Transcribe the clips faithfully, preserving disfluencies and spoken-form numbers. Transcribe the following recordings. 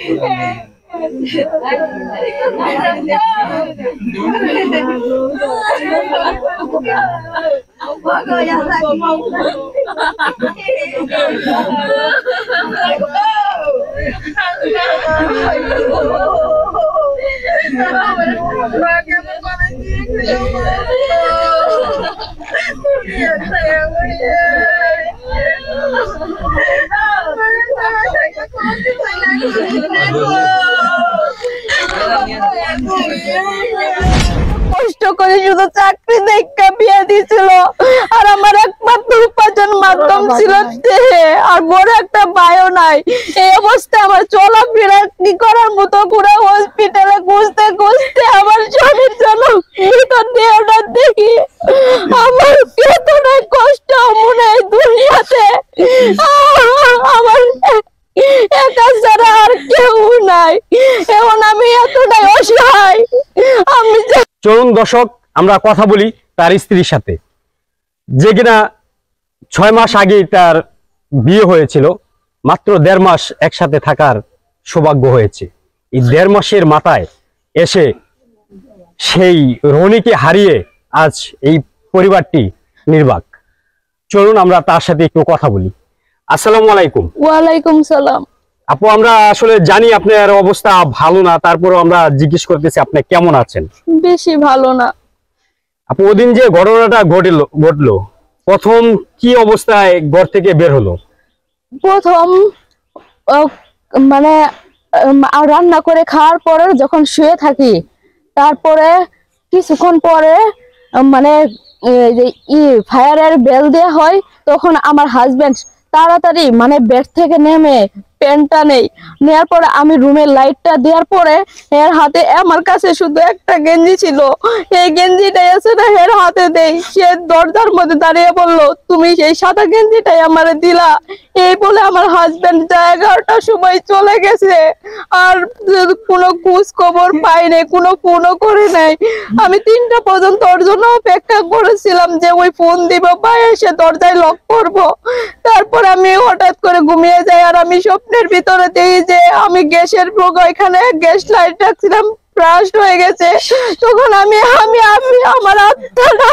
কষ্ট করে শুধু চাকরি দেখা বিয়ে দিছিল, আর আমার একমাত্র উপার্জন মাধ্যম ছিল আর বড় একটা ভাইও নাই। এই অবস্থায় আমার চলাফেরা কি করার মতো পুরো হসপিটালে খুঁজতে খুঁজতে আমার স্বামীর জন্য দেহটা দেখি আমার কতটা কষ্ট মনে হয় দুনিয়াতে। আমার একা ছাড়া আর কেউ নাই, এখন আমি এতটাই অসহায়। আমি চলুন দর্শক আমরা কথা বলি তার স্ত্রীর সাথে, যে কিনা ছয় মাস আগে তার বিয়ে হয়েছিল, মাত্র দেড় মাস একসাথে থাকার সৌভাগ্য হয়েছে। এই দেড় মাসের মাথায় এসে সেই রনিকে হারিয়ে আজ এই পরিবারটি নির্বাক। চলুন আমরা তার সাথে একটু কথা বলি। আসসালামু আলাইকুম। ওয়ালাইকুম সালাম। আপু, আমরা আসলে জানি আপনার অবস্থা ভালো না, তারপরে আমরা জিজ্ঞেস করতেছি আপনি কেমন আছেন? বেশি ভালো না। আপু, ওদিন যে ঘটনাটা ঘটলো ঘটলো প্রথম কি অবস্থায় ঘর থেকে বের হলো? প্রথম মানে রান্না করে খাওয়ার পরে যখন শুয়ে থাকি, তারপরে কিছুক্ষণ পরে মানে যে ফায়ারের বেল দেওয়া হয়, তখন আমার হাজবেন্ড তাড়াতাড়ি মানে বেড থেকে নেমে প্যান্টটা নেই, নেওয়ার পরে আমি রুমের লাইটটা দেওয়ার পরে এর হাতে, আমার কাছে শুধু একটা গেঞ্জি ছিল, এই গেঞ্জিটাই আছে না এর হাতে দেই। সে দরজার মধ্যে দাঁড়িয়ে বললো, তুমি সেই সাদা গেঞ্জিটাই আমারে দিলা। এই বলে আমার হাজবেন্ড যা এগারোটার সময় চলে গেছে, আর কোনো খোঁজ খবর পাইনি, কোনো ফোনও করে নাই। আমি তিনটা পর্যন্ত ওর জন্য অপেক্ষা করেছিলাম যে ওই ফোন দিব বা এসে দরজায় লক করবো। তারপর আমি হঠাৎ করে ঘুমিয়ে যাই, আর আমি স্বপ্নের ভিতরে দেখি যে আমি গ্যাসের এখানে গ্যাস লাইট রাখছিলাম, ব্রাস্ট হয়ে গেছে। তখন আমি আমি আমি আমার আত্মাটা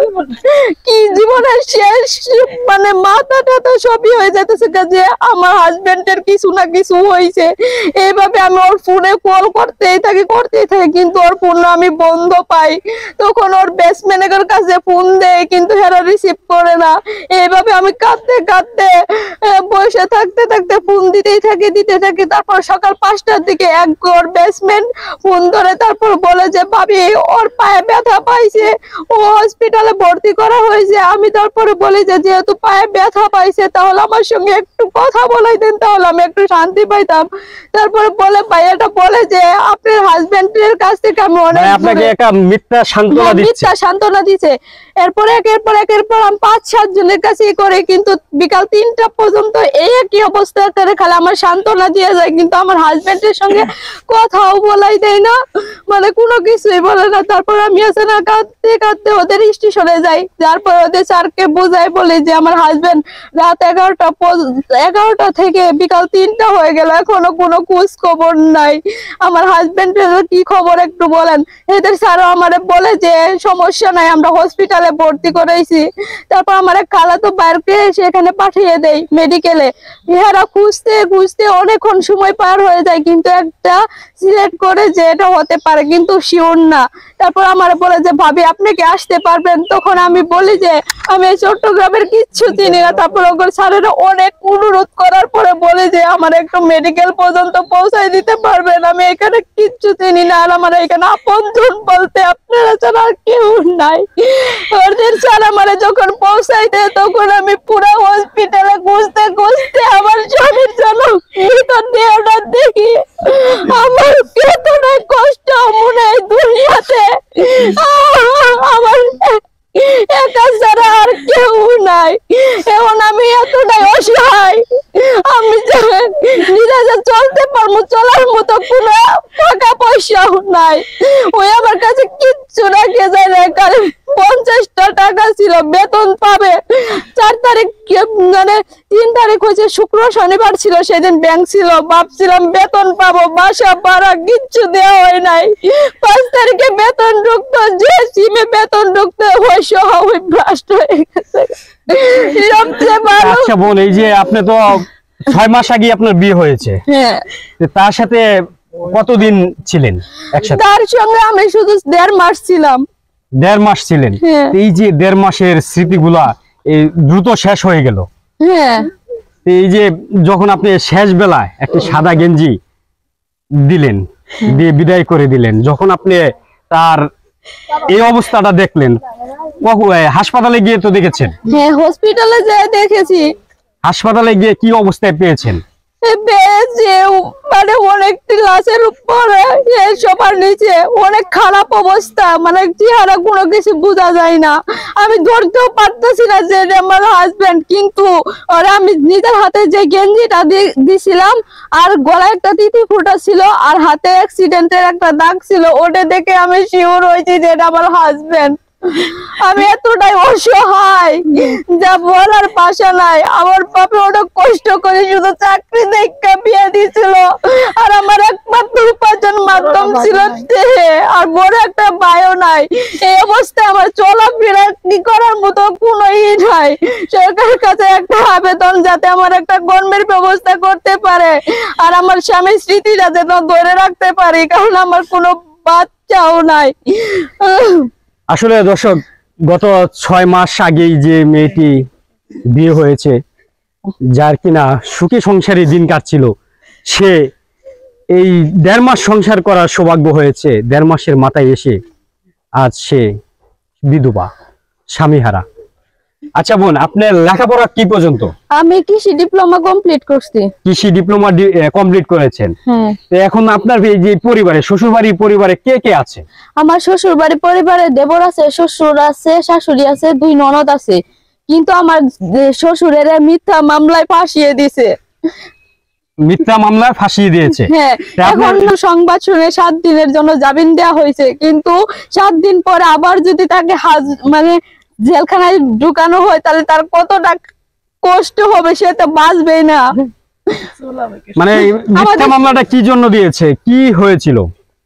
কি জীবনের শেষ মানে মাথাটা তো সবই হয়ে যেতেছে যে আমার হাজবেন্ডের কিছু না কিছু হয়েছে। এইভাবে আমি ওর ফোনে কল করতেই থাকি করতেই থাকি কিন্তু ওর ফোন আমি বন্ধ পাই। তখন ওর বেস্ট ম্যানেজারের কাছে ফোন দেয়, কিন্তু হেরা রিসিভ করে না। এইভাবে আমি কাঁদতে কাঁদতে বসে থাকতে থাকতে ফোন দিতেই থাকি দিতে থাকি তারপর সকাল পাঁচটার দিকে এক ওর বেসমেন্ট ফোন ধরে, তারপর বলে যে ভাবি ওর পায়ে ব্যথা পাইছে, ও হসপিটালে ভর্তি করা হয়েছে। আমি তারপরে বলি যে যেহেতু পায়ে ব্যথা পাইছে তাহলে আমার সঙ্গে একটু কথা বলাই দেন, তাহলে আমি একটু শান্তি পাইতাম। তারপরে বলে ভাইয়াটা বলে যে আপনার হাজবেন্ডের কাছ থেকে আমি অনেক আপনাকে একটা মিথ্যা সান্ত্বনা দিচ্ছে মিথ্যা সান্ত্বনা দিচ্ছে। এরপরে একের পর একের পর আমি পাঁচ সাত জনের কাছে করে, কিন্তু বিকাল তিনটা পর্যন্ত এই একই অবস্থা করে খালি আমার সান্ত্বনা দিয়ে যায়, কিন্তু আমার হাজবেন্ডের সঙ্গে কথাও বলাই দেয় না, মানে কোনো কিছুই বলে না। তারপর আমি আছে না কাঁদতে কাঁদতে ওদের স্টেশনে যাই, যার পর ওদের স্যারকে বোঝাই বলি যে আমার হাজবেন্ড রাত এগারোটা এগারোটা থেকে বিকাল তিনটা হয়ে গেল, এখনো কোনো খোঁজ খবর নাই। আমার হাজবেন্ডের কি খবর একটু বলেন। এদের স্যারও আমারে বলে যে সমস্যা নাই, আমরা হসপিটালে ভর্তি করেছি। তারপর আমার এক খালাতো বাইরকে সেখানে পাঠিয়ে দেয় মেডিকেলে। ইহারা খুঁজতে খুঁজতে অনেকক্ষণ সময় পার হয়ে যায়, কিন্তু একটা সিলেক্ট করে যে এটা হতে পারে কিন্তু শিওর না। তারপর আমার বলে যে ভাবি আপনি কি আসতে পারবেন? তখন আমি বলি যে আমি চট্টগ্রামের কিচ্ছু চিনি না। তারপর ওর স্যারেরা অনেক অনুরোধ করার পরে বলে যে আমার একটু মেডিকেল পর্যন্ত পৌঁছায় দিতে পারবেন, আমি এখানে কিচ্ছু চিনি না, আর আমার এখানে আপনজন বলতে আপনারা ছাড়া আর কেউ নাই। ওদের স্যার আমার যখন পৌঁছাই দেয় তখন আমি পুরো হসপিটালে খুঁজতে খুঁজতে আমার স্বামীর জন্য দেহটা দেখি আমার কতটা কষ্ট মনে হয় দুনিয়াতে। আমার একা ছাড়া আর কেউ নাই, এখন আমি এতটাই অসহায়। আমি নিজে যে চলতে পারবো, চলার মতো কোনো টাকা পয়সাও নাই। ওই আমার কাছে কিচ্ছু রাখে যায় না, কারণ পঞ্চাশটা টাকা ছিল, বেতন পাবে চার তারিখ, মানে তিন তারিখ হয়েছে শুক্র শনিবার ছিল, সেদিন ব্যাংক ছিল, ভাবছিলাম বেতন পাবো, বাসা ভাড়া কিচ্ছু দেওয়া হয় নাই। পাঁচ তারিখে বেতন ঢুকতো, যে সিমে বেতন ঢুকতো ওই সহ ওই ব্রাস্ট হয়ে গেছে। আচ্ছা বোন, এই যে আপনি তো ছয় মাস আগে আপনার বিয়ে হয়েছে, হ্যাঁ, তার সাথে কতদিন ছিলেন একসাথে? তার সঙ্গে আমি শুধু দেড় মাস ছিলাম। দেড় মাস ছিলেন? এই যে দেড় মাসের স্মৃতিগুলা এই দ্রুত শেষ হয়ে গেল। হ্যাঁ, এই যে যখন আপনি শেষ বেলায় একটা সাদা গেঞ্জি দিলেন, দিয়ে বিদায় করে দিলেন, যখন আপনি তার এই অবস্থাটা দেখলেন, হাসপাতালে গিয়ে তো দেখেছেন? হ্যাঁ, হসপিটালে যেয়ে দেখেছি। হাসপাতালে গিয়ে কি অবস্থায় পেয়েছেন? মানে অনেক লাশের উপরে, সবার নিচে অনেক খারাপ অবস্থা, মানে চেহারা কোনো কিছু বোঝা যায় না। আমি ধরতেও পারতেছি না যে আমার হাজবেন্ড, কিন্তু ওরা আমি নিজের হাতে যে গেঞ্জিটা দিছিলাম আর গলায় একটা তিথি ফুটা ছিল আর হাতে অ্যাক্সিডেন্টের একটা দাগ ছিল, ওটা দেখে আমি শিওর হয়েছি যে এটা আমার হাজবেন্ড। আমি এতটাই অসহায় যা বলার ভাষা নাই। আমার বাবা অনেক কষ্ট করে শুধু চাকরি দেখে বিয়ে দিয়েছিল, আর আমার একমাত্র উপার্জন মাধ্যম ছিল আর বড় একটা ভাইও নাই। এই অবস্থায় আমার চলাফেরা কি করার মতো কোনো ই নাই। সরকারের কাছে একটা আবেদন যাতে আমার একটা কর্মের ব্যবস্থা করতে পারে আর আমার স্বামীর স্মৃতিটা যেন ধরে রাখতে পারি, কারণ আমার কোনো বাচ্চাও নাই। আসলে দর্শক, গত ছয় মাস আগেই যে মেয়েটি বিয়ে হয়েছে, যার কিনা সুখী সংসারে দিন কাটছিল, সে এই দেড় মাস সংসার করার সৌভাগ্য হয়েছে, দেড় মাসের মাথায় এসে আজ সে বিধবা, স্বামীহারা। আচ্ছা বোন, আপনার লেখাপড়া কি পর্যন্ত? আমি কৃষি ডিপ্লোমা কমপ্লিট করছি। কৃষি ডিপ্লোমা কমপ্লিট করেছেন? হ্যাঁ। তো এখন আপনার এই যে পরিবারে, শ্বশুর বাড়ির পরিবারে কে কে আছে? আমার শ্বশুর বাড়ির পরিবারে দেবর আছে, শ্বশুর আছে, শাশুড়ি আছে, দুই ননদ আছে, কিন্তু আমার শ্বশুরের মিথ্যা মামলায় ফাঁসিয়ে দিছে। মিথ্যা মামলায় ফাঁসিয়ে দিয়েছে? হ্যাঁ। এখন সংবাদ শুনে সাত দিনের জন্য জামিন দেওয়া হয়েছে, কিন্তু সাত দিন পরে আবার যদি তাকে মানে জেলখানায় ঢুকানো হয় তাহলে তার কতটা কষ্ট হবে, সে তো বাঁচবেই না। মানে মিথ্যা মামলাটা কি জন্য দিয়েছে, কি হয়েছিল?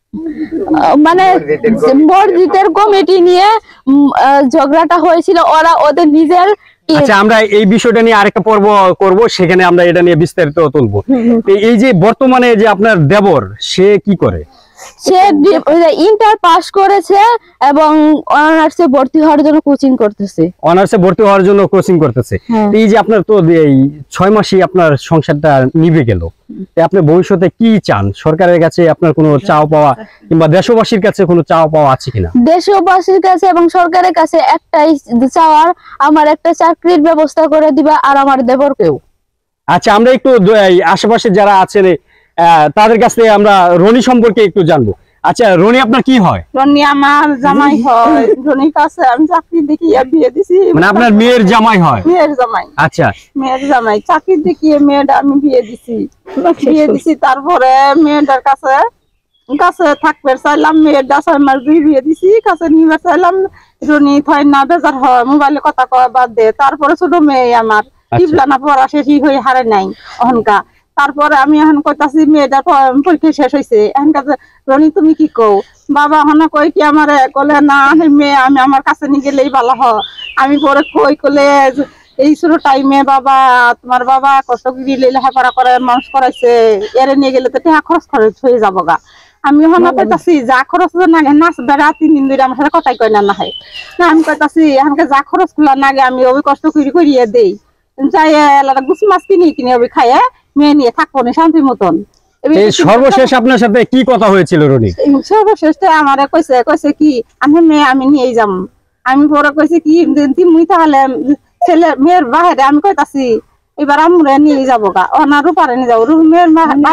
মানে মসজিদের কমিটি নিয়ে ঝগড়াটা হয়েছিল, ওরা ওদের নিজের। আচ্ছা, আমরা এই বিষয়টা নিয়ে আরেকটা পর্ব করব, সেখানে আমরা এটা নিয়ে বিস্তারিত তুলবো। এই যে বর্তমানে যে আপনার দেবর, সে কি করে? সে ইন্টার পাস করেছে এবং অনার্সে ভর্তি হওয়ার জন্য কোচিং করতেছে। অনার্সে ভর্তি হওয়ার জন্য কোচিং করতেছে। এই যে আপনার তো এই ছয় মাসই আপনার সংসারটা নিভে গেল, আপনি ভবিষ্যতে কি চান? সরকারের কাছে আপনার কোনো চাও পাওয়া কিংবা দেশবাসীর কাছে কোনো চাও পাওয়া আছে কিনা? দেশবাসীর কাছে এবং সরকারের কাছে একটাই চাওয়ার, আমার একটা চাকরির ব্যবস্থা করে দিবা আর আমার দেবরকেও। আচ্ছা, আমরা একটু আশেপাশে যারা আছেন তাদের কাছ থেকে আমরা রনি সম্পর্কে একটু জানবো। আচ্ছা রনি, আপনার কি হয়? রনি আমার জামাই হয়। রনির কাছে আমি চাকরি দেখিয়ে বিয়ে দিছি। মানে আপনার মেয়ের জামাই হয়? মেয়ের জামাই। আচ্ছা, মেয়ের জামাই চাকরি দেখিয়ে মেয়েটা আমি বিয়ে দিছি। বিয়ে দিছি তারপরে মেয়েটার কাছে কাছে থাকবে চাইলাম, মেয়েটা ছয় মাস দুই বিয়ে দিছি, কাছে নিবে চাইলাম। রনি থয় না, বেজার হয়, মোবাইলে কথা কয় বাদ দে। তারপরে ছোট মেয়ে আমার টিপলানা পড়া শেষই হয়ে হারে নাই অহংকা। তারপরে আমি এখন কইতাছি মেয়েটার পরীক্ষা শেষ হয়েছে, এখন কাছে রনি তুমি কি কও? বাবা এখন কই কি আমার কলে না মেয়ে আমি আমার কাছে নিয়ে গেলেই ভালো হয়। আমি পরে কই কলে এই ছোট টাইমে বাবা তোমার বাবা কষ্ট করে লেখাপড়া করে মানুষ করাইছে, এরে নিয়ে গেলে তো টাকা খরচ খরচ হয়ে যাবো গা। আমি এখন কইতাছি যা খরচ না নাচ বেড়া তিন দিন ধরে আমার সাথে কথাই কয় না না হয় না। আমি কইতাছি এখানকে যা খরচ গুলা নাগে আমি ওই কষ্ট করে করিয়ে দেই, যাই এলাকা গুছ মাছ কিনে কিনে ওই খাইয়ে মেয়ে নিয়ে থাকবো না শান্তির মতন। সর্বশেষ আপনার সাথে কি কথা হয়েছিল রনি? সর্বশেষ আমারে কইছে কইছে কি আমি মেয়ে আমি নিয়ে যাম। আমি পরে কইছে কি তুমি তাহলে ছেলে মেয়ের বাহিরে, আমি কইতাছি এবার আমরা নিয়ে যাবো গা, ওনারও পারে নিয়ে যাবো। মেয়ের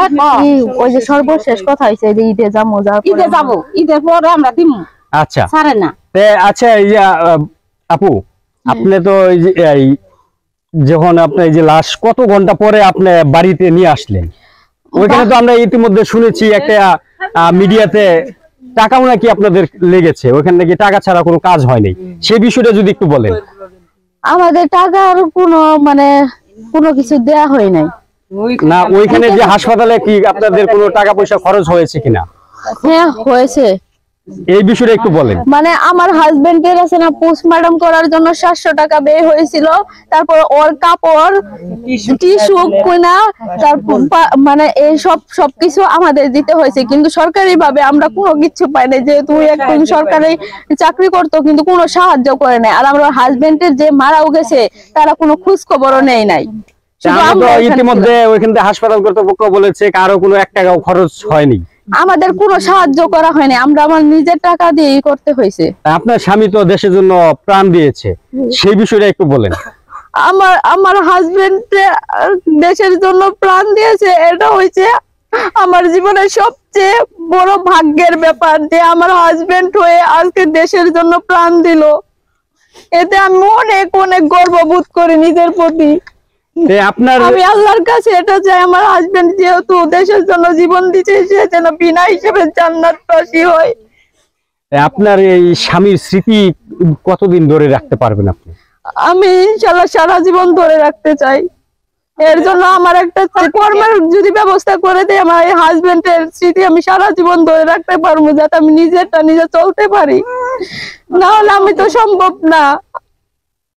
ওই যে সর্বশেষ কথা হয়েছে ঈদে যাবো, ঈদে যাবো, ঈদের পরে আমরা দিব। আচ্ছা ছাড়ে না। আচ্ছা, এই যে আপু, আপনি তো যখন আপনি এই যে লাশ কত ঘন্টা পরে আপনি বাড়িতে নিয়ে আসলেন? ওইখানে তো আমরা ইতিমধ্যে শুনেছি একটা মিডিয়াতে টাকাও নাকি আপনাদের লেগেছে, ওইখানে নাকি টাকা ছাড়া কোনো কাজ হয়নি, সেই বিষয়টা যদি একটু বলেন। আমাদের টাকার কোনো মানে কোনো কিছু দেয়া হয় নাই। না ওইখানে যে হাসপাতালে কি আপনাদের কোনো টাকা পয়সা খরচ হয়েছে কিনা? হ্যাঁ হয়েছে। এই বিষয়টা একটু বলেন। মানে আমার হাজবেন্ডের আছে না পোস্টমর্টম করার জন্য সাতশো টাকা ব্যয় হয়েছিল, তারপর ওর কাপড় টিস্যু কিনা, তারপর মানে এই সব সবকিছু আমাদের দিতে হয়েছে, কিন্তু সরকারি ভাবে আমরা কোনো কিছু পাই নাই, যেহেতু একজন সরকারি চাকরি করতো কিন্তু কোনো সাহায্য করে নাই। আর আমার হাজবেন্ডের যে মারাও গেছে তারা কোনো খোঁজ খবরও নেই নাই। ইতিমধ্যে ওইখান থেকে হাসপাতাল কর্তৃপক্ষ বলেছে কারো কোনো এক টাকাও খরচ হয়নি, আমাদের কোনো সাহায্য করা হয়নি, আমরা আমার নিজের টাকা দিয়েই করতে হয়েছে। আপনার স্বামী তো দেশের জন্য প্রাণ দিয়েছে, সেই বিষয়টা একটু বলেন। আমার আমার হাজবেন্ড দেশের জন্য প্রাণ দিয়েছে, এটা হয়েছে আমার জীবনের সবচেয়ে বড় ভাগ্যের ব্যাপার যে আমার হাজবেন্ড হয়ে আজকে দেশের জন্য প্রাণ দিল। এতে আমি অনেক অনেক গর্ববোধ করি নিজের প্রতি। আপনার আমি আল্লাহর কাছে এটা চাই আমার হাজবেন্ড যেহেতু দেশের জন্য জীবন দিচ্ছে সে যেন বিনা হিসেবে জান্নাতবাসী হয়। আপনার এই স্বামীর স্মৃতি কতদিন ধরে রাখতে পারবেন আপনি? আমি ইনশাআল্লাহ সারা জীবন ধরে রাখতে চাই। এর জন্য আমার একটা কর্মের যদি ব্যবস্থা করে দেয় আমার এই হাজবেন্ডের স্মৃতি আমি সারা জীবন ধরে রাখতে পারবো, যাতে আমি নিজেরটা নিজে চলতে পারি, না হলে আমি তো সম্ভব না।